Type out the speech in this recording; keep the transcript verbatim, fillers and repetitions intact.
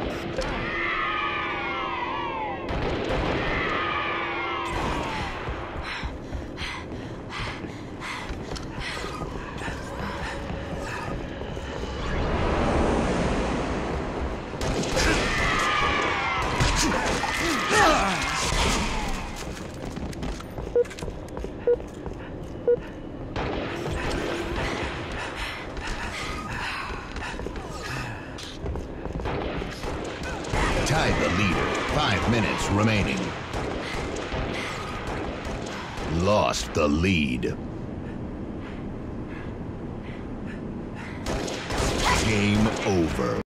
Tied the leader. Five minutes remaining. Lost the lead. Game over.